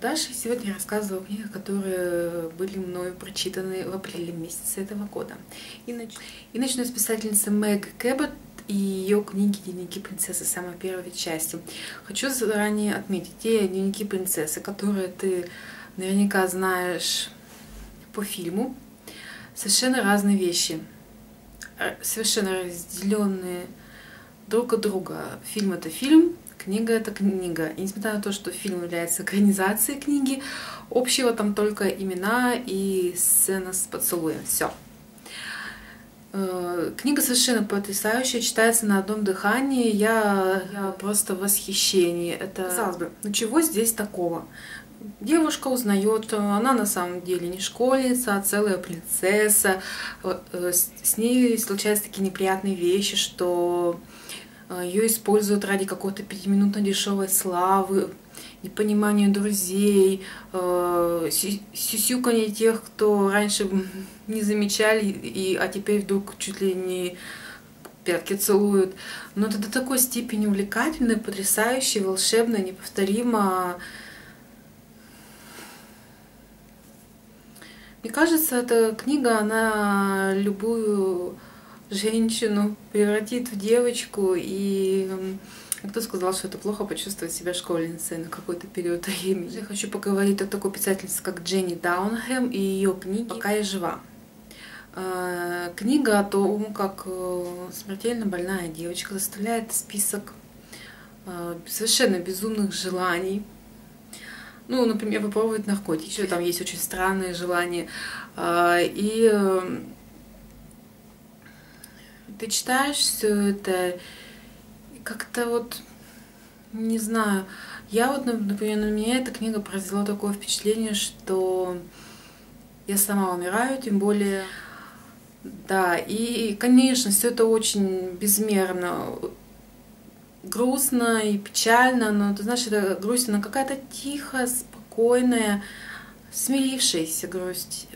Даша. Сегодня я рассказываю о книгах, которые были мною прочитаны в апреле месяце этого года. И начну с писательницы Мэг Кэббот и ее книги «Дневники принцессы», самой первой части. Хочу заранее отметить те «Дневники принцессы», которые ты наверняка знаешь по фильму. Совершенно разные вещи, совершенно разделенные друг от друга. Фильм — это фильм, книга — это книга. И несмотря на то, что фильм является экранизацией книги, общего там только имена и сцена с поцелуем. Все. Книга совершенно потрясающая, читается на одном дыхании. Я просто в восхищении. Это, казалось бы, ну чего здесь такого? Девушка узнает, что она на самом деле не школьница, а целая принцесса. С ней случаются такие неприятные вещи, что ее используют ради какой-то 5-минутной дешевой славы, непонимания друзей, сюсюканье тех, кто раньше не замечали, а теперь вдруг чуть ли не пятки целуют. Но это до такой степени увлекательно, потрясающе, волшебно, неповторимо. Мне кажется, эта книга, она любую женщину превратит в девочку. И кто сказал, что это плохо почувствовать себя школьницей на какой-то период времени. Я хочу поговорить о такой писательнице, как Дженни Даунхэм, и ее книги «Пока я жива». Книга о том, как смертельно больная девочка заставляет список совершенно безумных желаний. Ну, например, попробовать наркотики. Еще там есть очень странные желания. И ты читаешь все это, и как-то вот, не знаю, я вот, например, на меня эта книга произвела такое впечатление, что я сама умираю, тем более, да, и, конечно, все это очень безмерно грустно и печально, но ты знаешь, это грусть, она какая-то тихая, спокойная, смирившаяся грусть.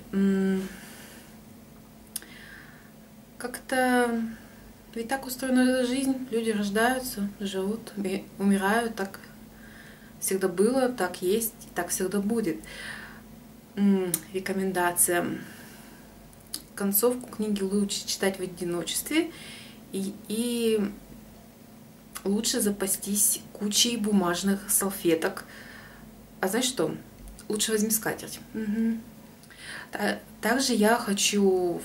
Как-то ведь так устроена эта жизнь. Люди рождаются, живут, умирают. Так всегда было, так есть, и так всегда будет. Рекомендация. Концовку книги лучше читать в одиночестве и лучше запастись кучей бумажных салфеток. А знаешь что? Лучше возьми скатерть. Также я хочу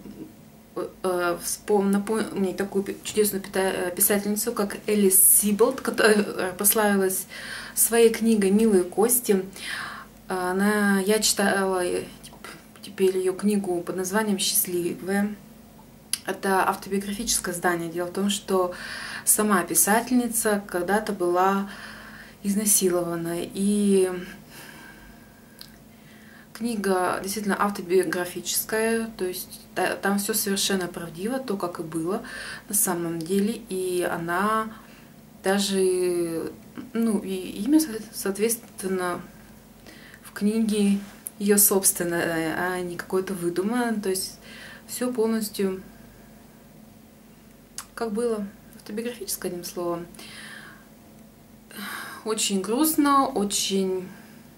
напомнить такую чудесную писательницу, как Элис Сиболт, которая прославилась своей книгой «Милые кости». Я читала теперь ее книгу под названием «Счастливая». Это автобиографическое издание. Дело в том, что сама писательница когда-то была изнасилована. И книга действительно автобиографическая, то есть там все совершенно правдиво, то, как и было на самом деле. И она даже, ну, и имя, соответственно, в книге ее собственное, а не какое-то выдуманное. То есть все полностью как было, автобиографическое, одним словом. Очень грустно, очень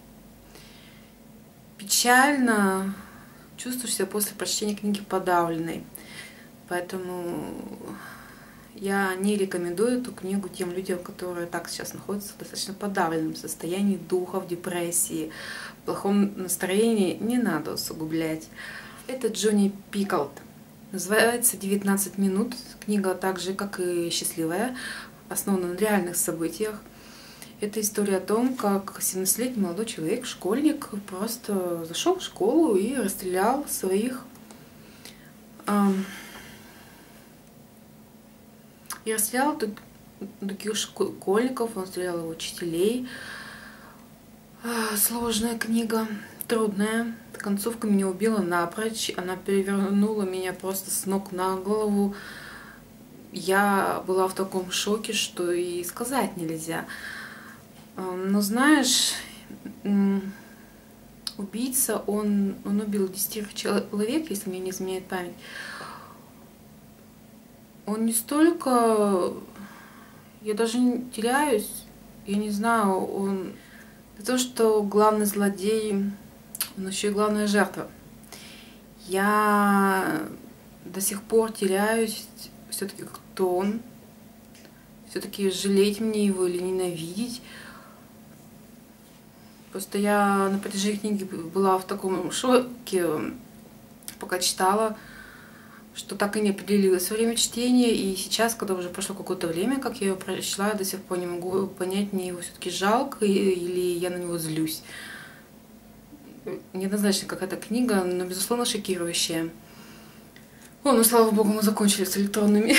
печально. Чувствуешь себя после прочтения книги подавленной. Поэтому я не рекомендую эту книгу тем людям, которые так сейчас находятся в достаточно подавленном состоянии духа, в депрессии, в плохом настроении. Не надо усугублять. Это Джонни Пиколт. Называется «19 минут». Книга так же, как и «Счастливая», основана на реальных событиях. Это история о том, как 17-летний молодой человек, школьник, просто зашел в школу и расстрелял своих других школьников, он стрелял его учителей. Сложная книга, трудная. Концовка меня убила напрочь. Она перевернула меня просто с ног на голову. Я была в таком шоке, что и сказать нельзя. Но знаешь, убийца, он убил 10 человек, если мне не изменяет память. Он не столько... Я даже не теряюсь, я не знаю, он То, что главный злодей, он еще и главная жертва. Я до сих пор теряюсь, все-таки кто он, все-таки жалеть мне его или ненавидеть. Просто я на протяжении книги была в таком шоке, пока читала, что так и не определилось во время чтения. И сейчас, когда уже прошло какое-то время, как я ее прочла, я до сих пор не могу понять, мне его все-таки жалко или я на него злюсь. Неоднозначно какая-то книга, но, безусловно, шокирующая. О, ну, слава богу, мы закончили с электронными.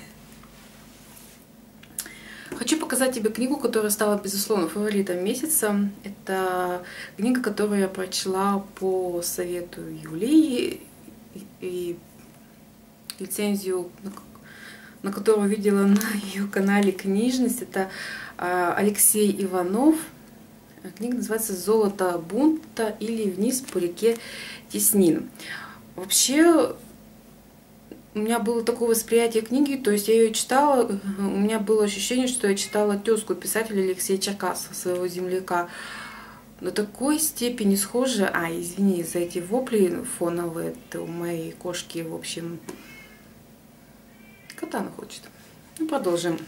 Хочу показать тебе книгу, которая стала, безусловно, фаворитом месяца. Это книга, которую я прочла по совету Юлии и лицензию, на которую видела на ее канале «Книжность». Это Алексей Иванов. Книга называется «Золото бунта» или «Вниз по реке Теснин». Вообще, у меня было такое восприятие книги, то есть я ее читала, у меня было ощущение, что я читала тезку писателя Алексея Черкасова, своего земляка. До такой степени схоже. Извини за эти вопли фоновые, это у моей кошки, в общем, кота она хочет. Ну, продолжим.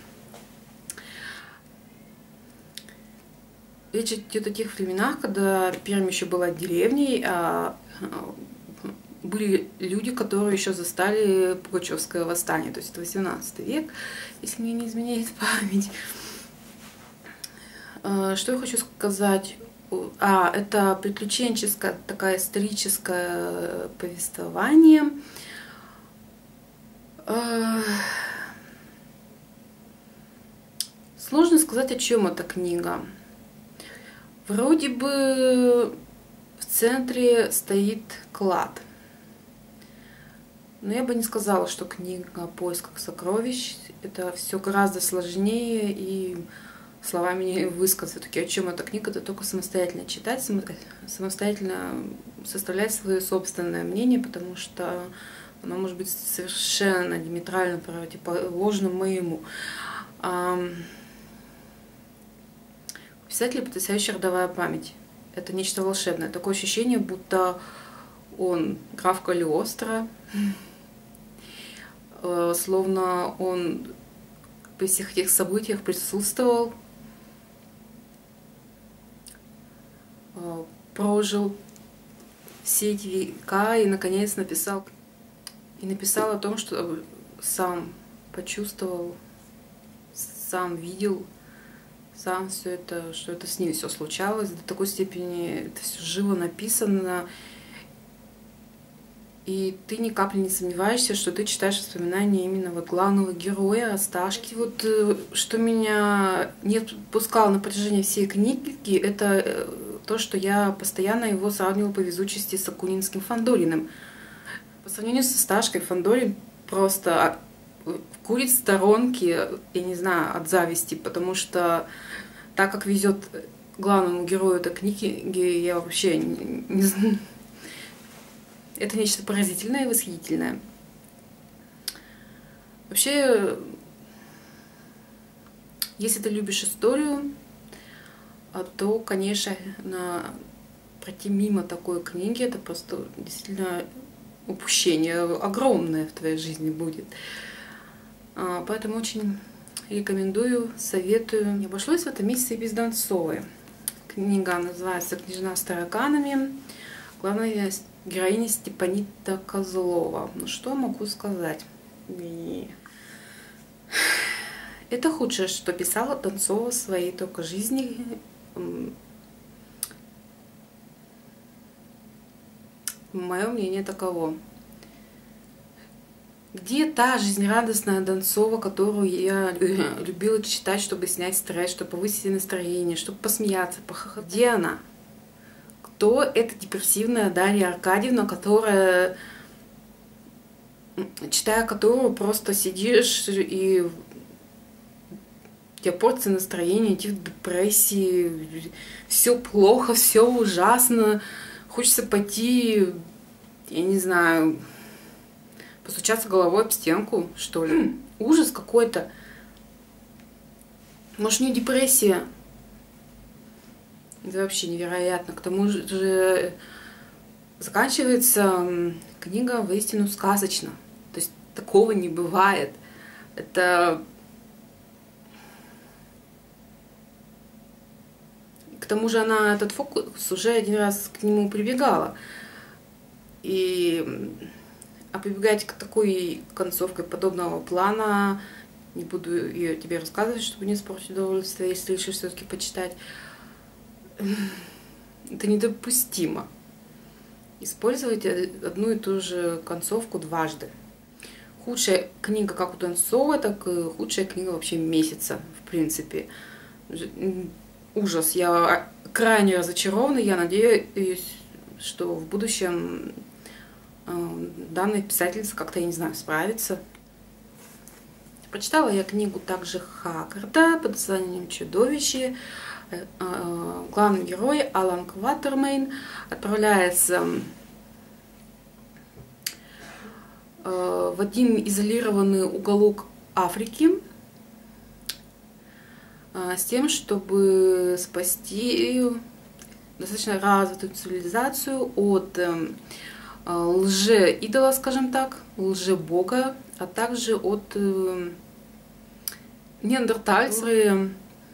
Речь идет о тех временах, когда Пермь еще была деревней, а были люди, которые еще застали Пугачевское восстание, то есть это 18 век, если мне не изменяет память. Что я хочу сказать? Это приключенческое, такое историческое повествование. Сложно сказать, о чем эта книга. Вроде бы в центре стоит клад. Но я бы не сказала, что книга о поисках сокровищ. Это все гораздо сложнее, и словами не высказать. Все-таки о чем эта книга, это только самостоятельно читать, самостоятельно составлять свое собственное мнение, потому что оно может быть совершенно диаметрально противоположным моему. У писателя потрясающая родовая память. Это нечто волшебное. Такое ощущение, будто он граф Калиостро, словно он при всех этих событиях присутствовал, прожил все эти века и, наконец, написал о том, что сам почувствовал, сам видел, сам все это, что это с ним все случалось. До такой степени это все живо написано. И ты ни капли не сомневаешься, что ты читаешь воспоминания именно вот главного героя, Осташки. Вот что меня не отпускало на протяжении всей книги, это то, что я постоянно его сравнивала по везучести с Акунинским Фандориным. По сравнению с Осташкой, Фандорин просто курит в сторонке, я не знаю, от зависти, потому что так как везет главному герою этой книги, я вообще не знаю. Это нечто поразительное и восхитительное. Вообще, если ты любишь историю, то, конечно, пройти мимо такой книги, это просто действительно упущение огромное в твоей жизни будет. Поэтому очень рекомендую, советую. Не обошлось в этом месяце и без Донцовой. Книга называется «Княжна с тараканами». Главная героиня Степанида Козлова. Ну что могу сказать? Это худшее, что писала Донцова в своей только жизни. Мое мнение таково. Где та жизнерадостная Донцова, которую я любила читать, чтобы снять стресс, чтобы повысить настроение, чтобы посмеяться, похохотать? Где она? Кто эта депрессивная Дарья Аркадьевна, которая, читая которую, просто сидишь и у тебя портится настроение, идти в депрессии, все плохо, все ужасно, хочется пойти, я не знаю, постучаться головой об стенку, что ли. Ужас какой-то. Может, не депрессия. Это вообще невероятно. К тому же заканчивается книга воистину сказочно. То есть такого не бывает. Это... К тому же она этот фокус уже один раз к нему прибегала. А прибегать к такой концовке подобного плана, не буду ее тебе рассказывать, чтобы не испортить удовольствие, если решишь все-таки почитать, это недопустимо. Использовать одну и ту же концовку дважды. Худшая книга как у Донцова, так и худшая книга вообще месяца, в принципе. Ужас. Я крайне разочарована. Я надеюсь, что в будущем данная писательница как-то, я не знаю, справится. Прочитала я книгу также Хаккарда под названием «Чудовище». Главный герой Алан Кватермейн отправляется в один изолированный уголок Африки с тем, чтобы спасти достаточно развитую цивилизацию от лже-идола, скажем так, лже-бога, а также от неандертальцев,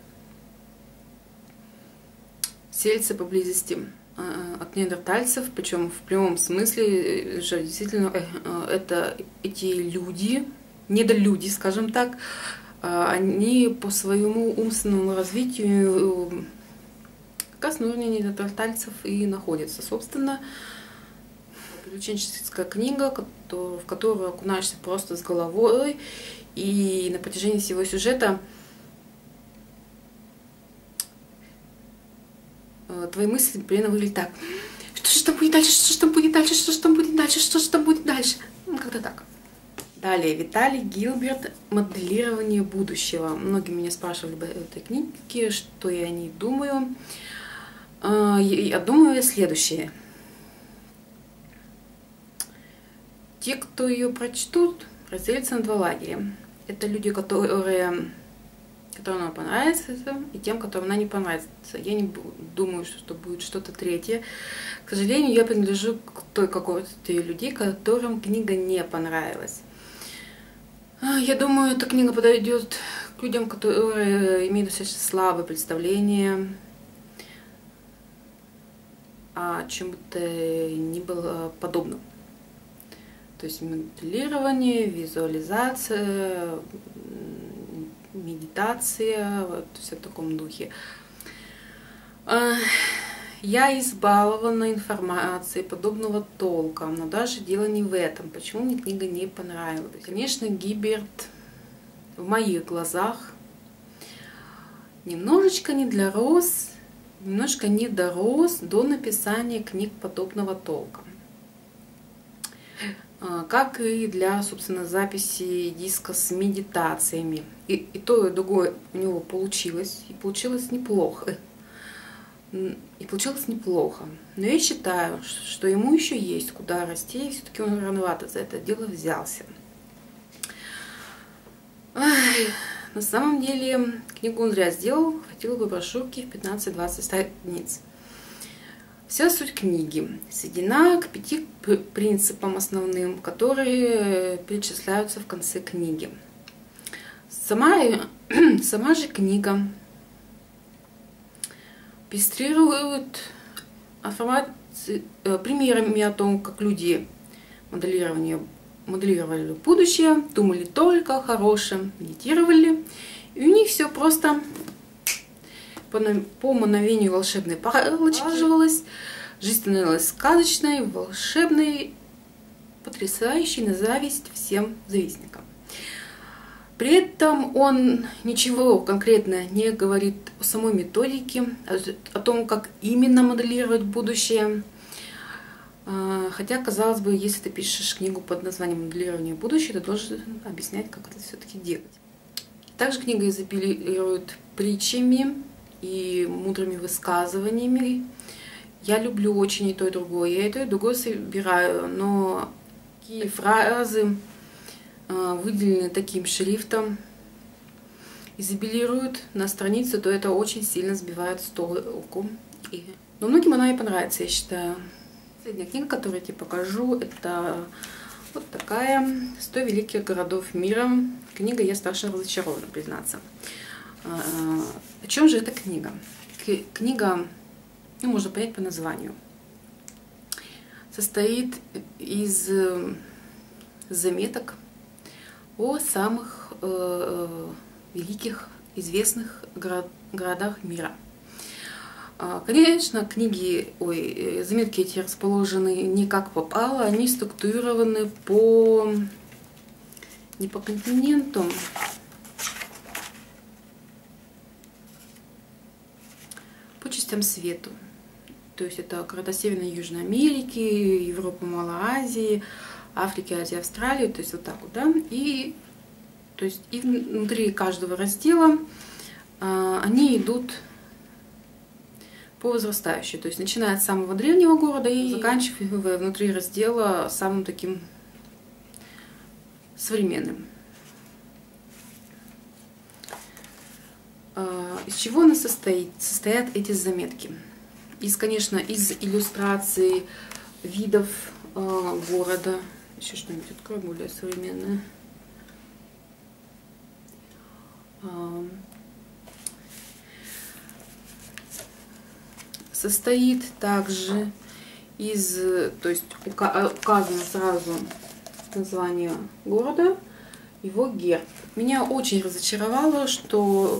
сельцы поблизости от неандертальцев, причем в прямом смысле, же действительно эти люди, недолюди, скажем так, они по своему умственному развитию как раз на уровне неандертальцев и находятся. Собственно, приключенческая книга, в которую окунаешься просто с головой, и на протяжении всего сюжета твои мысли примерно выглядят так: что же там будет дальше, что же там будет дальше, что же там будет дальше, что же там будет дальше. Ну, как-то так. Далее, Виталий Гилберт «Моделирование будущего». Многие меня спрашивали об этой книге, что я о ней думаю. Я думаю следующее. Те, кто ее прочтут, разделятся на два лагеря. Это люди, которым она понравится, и тем, которым она не понравится. Я не думаю, что будет что-то третье. К сожалению, я принадлежу к той когорте людей, которым книга не понравилась. Я думаю, эта книга подойдет к людям, которые имеют достаточно слабое представление о чем бы то ни было подобном. То есть моделирование, визуализация, медитация, вот все в таком духе. Я избалована информацией подобного толка, но даже дело не в этом. Почему мне книга не понравилась? Конечно, Гилберт в моих глазах немножечко не дорос до написания книг подобного толка. Как и для, собственно, записи диска с медитациями. И то, и другое у него получилось. И получилось неплохо. Но я считаю, что ему еще есть куда расти, и все-таки он рановато за это дело взялся. На самом деле, книгу он зря сделал, хватило бы брошюрки в 15-20 страниц. Вся суть книги сведена к 5 принципам основным, которые перечисляются в конце книги. Сама же книга пестрирует примерами о том, как люди моделировали будущее, думали только о хорошем, медитировали, и у них все просто по мановению волшебной палочки налаживалось, жизнь становилась сказочной, волшебной, потрясающей на зависть всем завистникам. При этом он ничего конкретно не говорит о самой методике, о том, как именно моделировать будущее. Хотя, казалось бы, если ты пишешь книгу под названием «Моделирование будущего», ты должен объяснять, как это все-таки делать. Также книга изобилирует притчами и мудрыми высказываниями. Я люблю очень и то, и другое. Я и то, и другое собираю, но такие фразы выделены таким шрифтом, изобилируют на странице, то это очень сильно сбивает с толку. Но многим она и понравится, я считаю. Последняя книга, которую я тебе покажу, это вот такая «100 великих городов мира». Книга «Я страшно разочарована», признаться. О чем же эта книга? Книга, ну, можно понять по названию, состоит из заметок о самых великих, известных городах мира. Конечно, заметки эти расположены не как попало, они структурированы не по континенту, по частям свету. То есть это города Северной и Южной Америки, Европы, Малой Азии, Африки, Азии, Австралии, то есть вот так вот, да. И внутри каждого раздела они идут по возрастающей, то есть начиная от самого древнего города и заканчивая внутри раздела самым таким современным. Из чего она состоит? Состоят эти заметки. Конечно, из иллюстраций видов города. Еще что-нибудь открою более современное. Состоит также то есть указано сразу название города, его герб. Меня очень разочаровало, что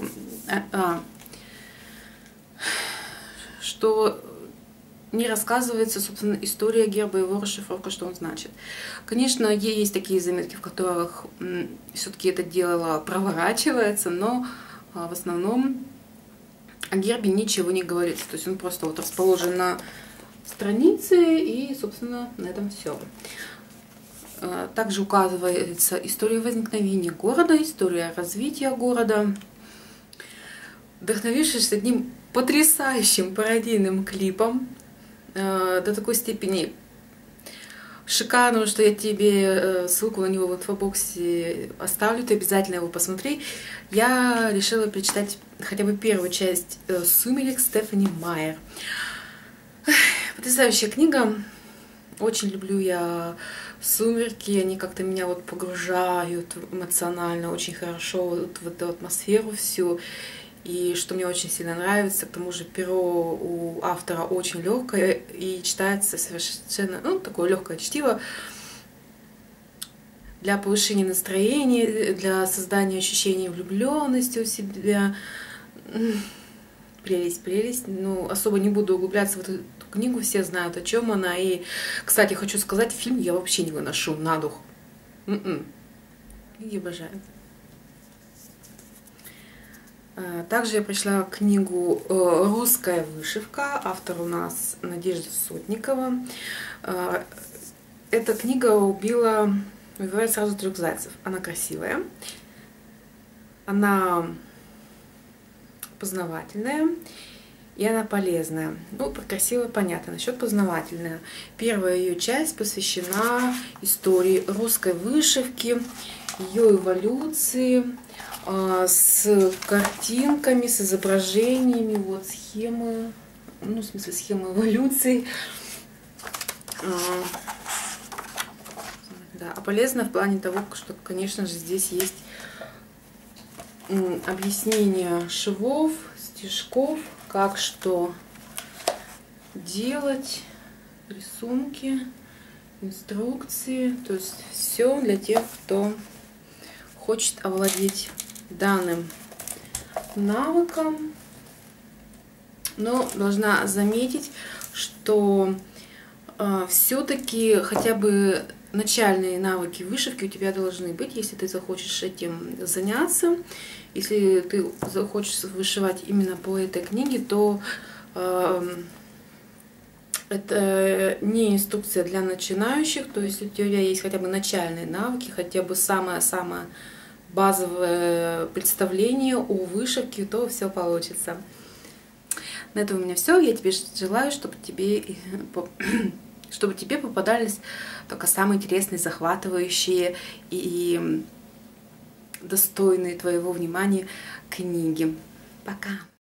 не рассказывается, собственно, история герба, его расшифровка, что он значит. Конечно, есть такие заметки, в которых все-таки это дело проворачивается, но в основном о гербе ничего не говорится. То есть он просто вот расположен на странице, и, собственно, на этом все. Также указывается история возникновения города, история развития города. Вдохновившись одним потрясающим пародийным клипом, до такой степени шикарного, что я тебе ссылку на него в инфобоксе оставлю, ты обязательно его посмотри. Я решила прочитать хотя бы первую часть «Сумерек» Стефани Майер. Потрясающая книга. Очень люблю я «Сумерки», они как-то меня вот погружают эмоционально очень хорошо вот в эту атмосферу всю. И что мне очень сильно нравится, к тому же перо у автора очень легкое и читается совершенно, ну, такое легкое чтиво для повышения настроения, для создания ощущения влюбленности у себя. Прелесть, прелесть. Ну, особо не буду углубляться в эту книгу, все знают, о чем она. И, кстати, хочу сказать, фильм я вообще не выношу на дух. Книги обожаю. Также я прочла книгу «Русская вышивка», автор у нас Надежда Сотникова. Эта книга убивает сразу 3 зайцев. Она красивая, она познавательная и она полезная. Ну, про красивое понятно, насчет познавательная. Первая ее часть посвящена истории русской вышивки, ее эволюции, с картинками, с изображениями, вот схемы, ну, в смысле схемы эволюции. Да, а полезно в плане того, что, конечно же, здесь есть объяснение швов, стежков, как что делать, рисунки, инструкции, то есть все для тех, кто хочет овладеть данным навыком. Но должна заметить, что все-таки хотя бы начальные навыки вышивки у тебя должны быть, если ты захочешь этим заняться. Если ты захочешь вышивать именно по этой книге, то это не инструкция для начинающих, то есть у тебя есть хотя бы начальные навыки, хотя бы самое-самое базовое представление о вышивке, то все получится. На этом у меня все. Я тебе желаю, чтобы тебе попадались только самые интересные, захватывающие и достойные твоего внимания книги. Пока!